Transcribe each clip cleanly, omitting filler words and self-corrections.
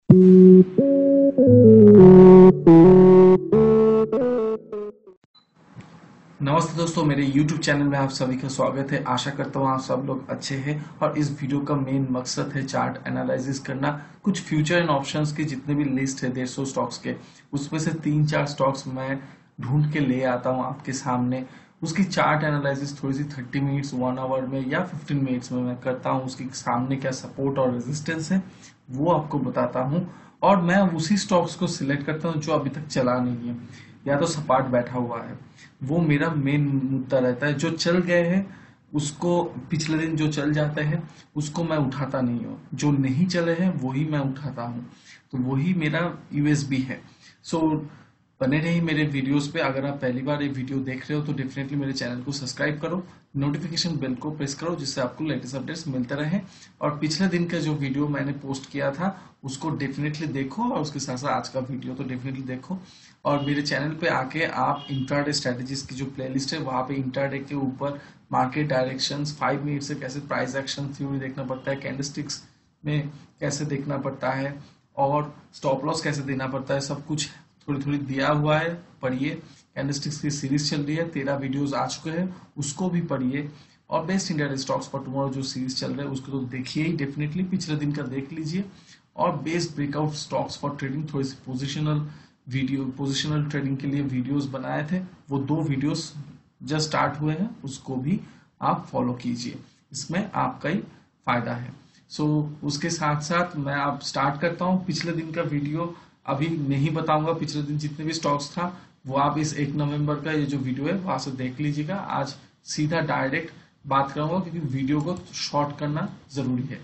नमस्ते दोस्तों, मेरे YouTube चैनल में आप सभी का स्वागत है। आशा करता हूँ आप सब लोग अच्छे हैं। और इस वीडियो का मेन मकसद है चार्ट एनालिसिस करना। कुछ फ्यूचर एंड ऑप्शंस की जितने भी लिस्ट है 150 स्टॉक्स के, उसमें से 3-4 स्टॉक्स मैं ढूंढ के ले आता हूँ आपके सामने। उसकी चार्ट एनालिसिस थोड़ी सी 30 मिनट्स 1 आवर में या 15 मिनट्स में मैं करता हूँ। उसके सामने क्या सपोर्ट और रेजिस्टेंस है वो आपको बताता हूँ, और मैं उसी स्टॉक्स को सिलेक्ट करता हूँ जो अभी तक चला नहीं है या तो सपाट बैठा हुआ है। वो मेरा मेन मुद्दा रहता है। जो चल गए हैं उसको, पिछले दिन जो चल जाते हैं उसको मैं उठाता नहीं हूँ, जो नहीं चले हैं वही मैं उठाता हूँ। तो वही मेरा यूएसबी है। सो बने रहिए मेरे वीडियोस पे। अगर आप पहली बार ये वीडियो देख रहे हो तो डेफिनेटली मेरे चैनल को सब्सक्राइब करो, नोटिफिकेशन बेल को प्रेस करो, जिससे आपको लेटेस्ट अपडेट्स मिलते रहे। और पिछले दिन का जो वीडियो मैंने पोस्ट किया था उसको डेफिनेटली देखो, और उसके साथ साथ आज का वीडियो तो डेफिनेटली देखो। और मेरे चैनल पे आके आप इंट्राडे स्ट्रेटेजीज की जो प्लेलिस्ट है वहां पे इंट्राडे के ऊपर मार्केट डायरेक्शंस 5 मिनट से कैसे प्राइस एक्शन थ्योरी देखना पड़ता है, कैंडलस्टिक्स में कैसे देखना पड़ता है, और स्टॉप लॉस कैसे देना पड़ता है, सब कुछ थोड़ी थोड़ी दिया हुआ है। पढ़िए। कैंडलस्टिक्स की सीरीज चल रही है, 13 वीडियोस आ चुके हैं, उसको भी पढ़िए। और best India stocks for tomorrow जो सीरीज चल रहा है उसको तो देखिए ही डेफिनेटली, पिछले दिन का देख लीजिए। और best breakout stocks for trading, थोड़ी सी पोजिशनल ट्रेडिंग के लिए वीडियोस बनाए थे, वो 2 वीडियोस जस्ट स्टार्ट हुए हैं, उसको भी आप फॉलो कीजिए, इसमें आपका ही फायदा है। उसके साथ साथ मैं अब स्टार्ट करता हूँ। पिछले दिन का वीडियो अभी नहीं बताऊंगा, पिछले दिन जितने भी स्टॉक्स था वो आप इस 1 नवंबर का ये जो वीडियो है वहां से देख लीजिएगा। आज सीधा डायरेक्ट बात करूंगा क्योंकि वीडियो को शॉर्ट करना जरूरी है।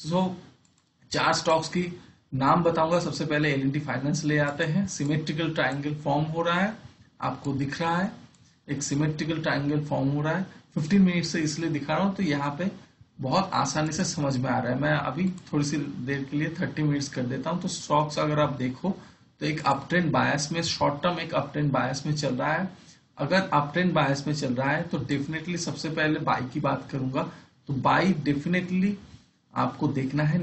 4 स्टॉक्स की नाम बताऊंगा। सबसे पहले एल&टी फाइनेंस ले आते हैं। सिमेट्रिकल ट्रायंगल फॉर्म हो रहा है, आपको दिख रहा है, एक सिमेट्रिकल ट्रायंगल फॉर्म हो रहा है। 15 मिनट से इसलिए दिखा रहा हूं तो यहाँ पे बहुत आसानी से समझ में आ रहा है। मैं अभी थोड़ी सी देर के लिए 30 मिनट्स कर देता हूं। तो स्टॉक्स अगर आप देखो तो एक अप ट्रेंड बायस में, शॉर्ट टर्म एक अप ट्रेंड बायस में चल रहा है। अगर अप ट्रेंड बायस में चल रहा है तो डेफिनेटली सबसे पहले बाई की बात करूंगा। तो बाई डेफिनेटली आपको देखना है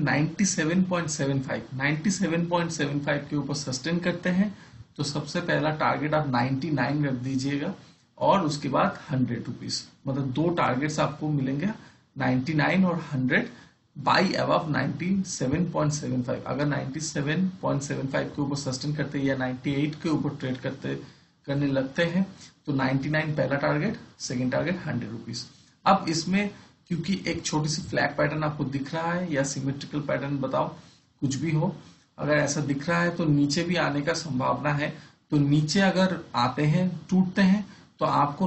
97.75 97.75 के ऊपर सस्टेन करते हैं तो सबसे पहला टारगेट आप 99 रख दीजिएगा, और उसके बाद 100 रुपीज, मतलब 2 टारगेट्स आपको मिलेंगे, 99 और 100 बाई अबव 97.75। अगर 97.75 के ऊपर सस्टेन करते हैं या 98 के ऊपर ट्रेड करने लगते हैं तो 99 पहला टारगेट, सेकेंड टारगेट 100 रुपीज। अब इसमें क्योंकि एक छोटी सी फ्लैग पैटर्न आपको दिख रहा है या सिमेट्रिकल पैटर्न, बताओ कुछ भी हो, अगर ऐसा दिख रहा है तो नीचे भी आने का संभावना है। तो नीचे अगर आते हैं, टूटते हैं, तो आपको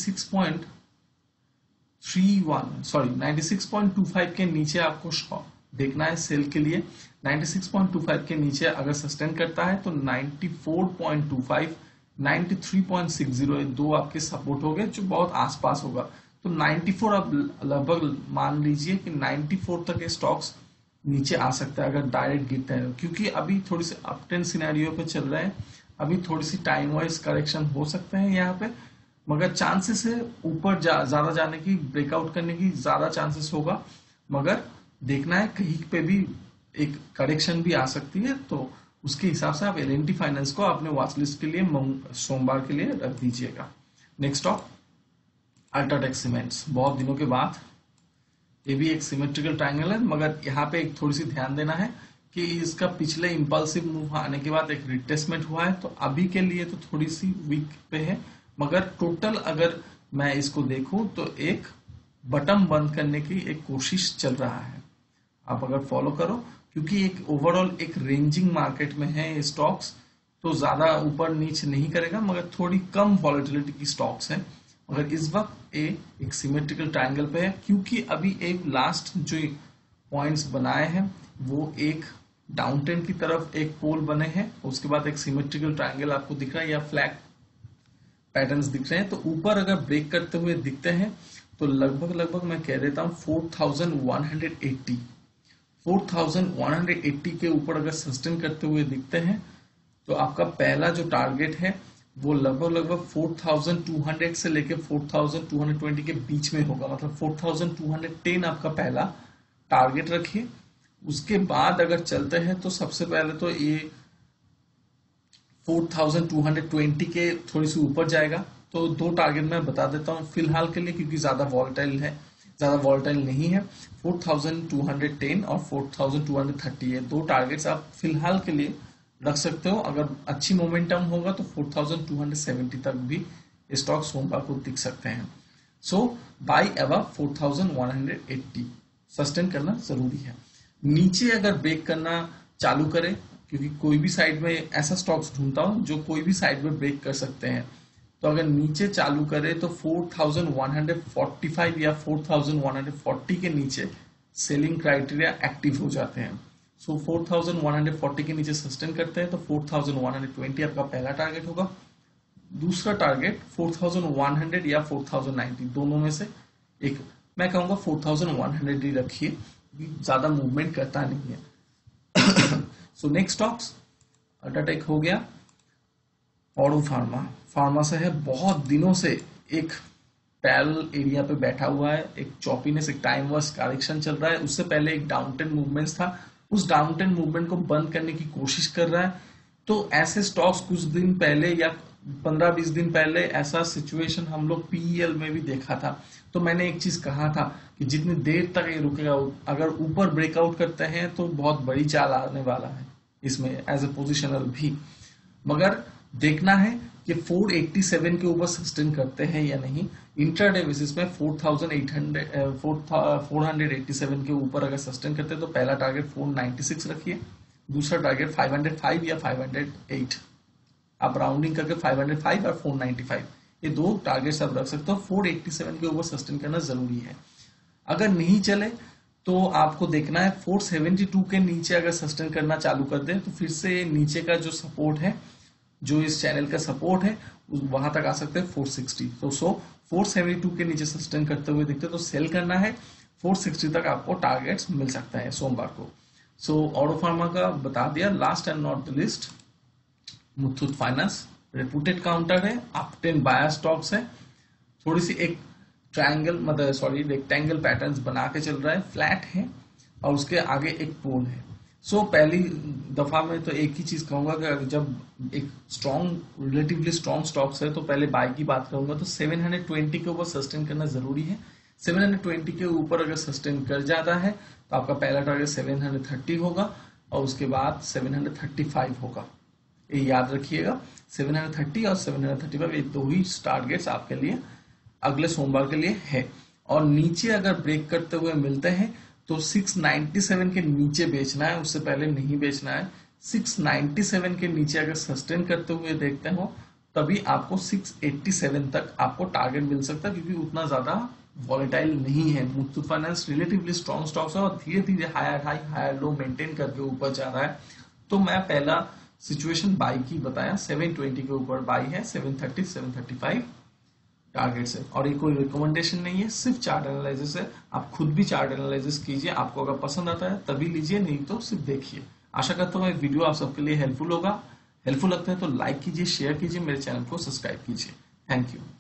96.25 के नीचे आपको देखना है सेल के लिए। 96.25 के नीचे अगर सस्टेन करता है तो 94.25, 93.60 ये 2 आपके सपोर्ट हो गए, जो बहुत आसपास होगा। तो 94 अब लगभग मान लीजिए कि 94 तक ये स्टॉक्स नीचे आ सकता है अगर डायरेक्ट गिरते हैं, क्योंकि अभी थोड़ी सी अप ट्रेंड सिनेरियो पे चल रहे हैं। अभी थोड़ी सी टाइम वाइज करेक्शन हो सकते हैं यहाँ पे, मगर चांसेस है ऊपर ज्यादा जाने की, ब्रेकआउट करने की ज्यादा चांसेस होगा। मगर देखना है कहीं पे भी एक करेक्शन भी आ सकती है, तो उसके हिसाब से आप एल&टी फाइनेंस को अपने वॉच लिस्ट के लिए सोमवार के लिए रख दीजिएगा। नेक्स्ट स्टॉक अल्ट्राटेक सीमेंट्स, बहुत दिनों के बाद। ये भी एक सिमेट्रिकल ट्रायंगल है, मगर यहाँ पे एक थोड़ी सी ध्यान देना है कि इसका पिछले इंपल्सिव मूव आने के बाद एक रिट्रेसमेंट हुआ है, तो अभी के लिए तो थोड़ी सी वीक पे है। मगर टोटल अगर मैं इसको देखूं तो एक बटन बंद करने की एक कोशिश चल रहा है। आप अगर फॉलो करो, क्योंकि एक ओवरऑल एक रेंजिंग मार्केट में है ये स्टॉक्स, तो ज्यादा ऊपर नीचे नहीं करेगा, मगर थोड़ी कम वॉलेटिलिटी की स्टॉक्स है। मगर इस वक्त एक सिमेट्रिकल ट्रायंगल पे है, क्योंकि अभी एक लास्ट जो पॉइंट्स बनाए हैं वो एक डाउन ट्रेंड की तरफ एक पोल बने हैं, उसके बाद एक सिमेट्रिकल ट्रायंगल आपको दिख रहा है या फ्लैग पैटर्न्स दिख रहे हैं। तो ऊपर अगर ब्रेक करते हुए दिखते हैं तो लगभग मैं कह देता हूँ 4180 के ऊपर अगर सस्टेन करते हुए दिखते हैं तो आपका पहला जो टारगेट है वो लगभग 4200 से लेके 4220 के बीच में होगा, मतलब 4210 आपका पहला टारगेट रखिए। उसके बाद अगर चलते हैं तो सबसे पहले तो ये 4220 के थोड़ी सी ऊपर जाएगा। तो दो टारगेट मैं बता देता हूँ फिलहाल के लिए, क्योंकि ज्यादा वॉलेटाइल नहीं है। 4210 और 4230 ये दो टारगेट्स आप फिलहाल के लिए रख सकते हो। अगर अच्छी मोमेंटम होगा तो 4270 तक भी स्टॉक सोमवार को दिख सकते हैं। सो बाय अबव 4180 सस्टेन करना जरूरी है। नीचे अगर ब्रेक करना चालू करे, क्योंकि कोई भी साइड में ऐसा स्टॉक्स ढूंढता हूं जो कोई भी साइड में ब्रेक कर सकते हैं, तो अगर नीचे चालू करे तो 4145 या 4140 के नीचे सेलिंग क्राइटेरिया एक्टिव हो जाते हैं। सो 4140 के नीचे सस्टेन करते हैं तो 4120 आपका पहला टारगेट होगा। दूसरा टारगेट 4100 या 4090 दोनों में से एक, मैं कहूंगा 4100 ही रखिए, ज्यादा मूवमेंट करता नहीं है। सो नेक्स्ट स्टॉक्स अल्ट्राटेक हो गया। ऑडो फार्मा से है, बहुत दिनों से एक पैरेलल एरिया पे बैठा हुआ है, एक चॉपीनेस, एक टाइम वर्स करेक्शन चल रहा है। उससे पहले एक डाउन ट्रेंड मूवमेंट्स था, उस डाउन ट्रेंड मूवमेंट को बंद करने की कोशिश कर रहा है। तो ऐसे स्टॉक्स कुछ दिन पहले या 15-20 दिन पहले ऐसा सिचुएशन हम लोग पीईएल में भी देखा था। तो मैंने एक चीज कहा था कि जितनी देर तक ये रुकेगा, अगर ऊपर ब्रेकआउट करते हैं तो बहुत बड़ी चाल आने वाला है इसमें एज ए पोजिशनल भी। मगर देखना है कि 487 के ऊपर सस्टेन करते हैं या नहीं। इंट्राडे बेसिस में 487 के ऊपर अगर सस्टेन करते हैं तो पहला टारगेट 496 रखिए, दूसरा टारगेट 505 या 508, आप राउंडिंग करके 505 और 495 ये दो टारगेट्स आप रख सकते हो। 487 के ऊपर सस्टेन करना जरूरी है। अगर नहीं चले तो आपको देखना है 472 के नीचे अगर सस्टेन करना चालू कर दे तो फिर से नीचे का जो सपोर्ट है, जो इस चैनल का सपोर्ट है, वहां तक आ सकते हैं 460। तो 472 के नीचे सस्टेन करते हुए दिखते तो सेल करना है। 460 तक आपको टारगेट्स मिल सकता है सोमवार को। सो ऑडो फार्मा का बता दिया। Last and not the least Muthoot finance, reputed counter है, अप ट्रेंड बायर स्टॉक्स है, थोड़ी सी एक रेक्टेंगल पैटर्न्स बना के चल रहा है, फ्लैट है और उसके आगे एक पोल है। सो पहली दफा में तो एक ही चीज कहूंगा कि जब एक रिलेटिवली स्ट्रॉन्ग स्टॉक्स है तो पहले बाय की बात करूंगा तो 720 के ऊपर सस्टेन करना जरूरी है। 720 के ऊपर अगर सस्टेन कर जाता है तो आपका पहला टारगेट 730 होगा और उसके बाद 735 होगा, ये याद रखिएगा। 730 और 735 ये दो ही टारगेट्स आपके लिए अगले सोमवार के लिए है। और नीचे अगर ब्रेक करते हुए मिलते हैं तो 697 के नीचे बेचना है, उससे पहले नहीं बेचना है। 697 के नीचे अगर सस्टेन करते हुए देखते हो तभी आपको 687 तक आपको टारगेट मिल सकता है, क्योंकि उतना ज्यादा वॉलेटाइल नहीं है। Muthoot finance relatively strong stocks है और धीरे धीरे higher high higher low maintain करके ऊपर जा रहा है। तो मैं पहला सिचुएशन बाई की बताया, 720 के ऊपर बाई है, 730 735 टारगेट्स है। और ये कोई रिकमेंडेशन नहीं है, सिर्फ चार्ट एनालिसिस है। आप खुद भी चार्ट एनालिसिस कीजिए, आपको अगर पसंद आता है तभी लीजिए, नहीं तो सिर्फ देखिए। आशा करता हूँ ये वीडियो आप सबके लिए हेल्पफुल होगा। हेल्पफुल लगता है तो लाइक कीजिए, शेयर कीजिए, मेरे चैनल को सब्सक्राइब कीजिए। Thank you.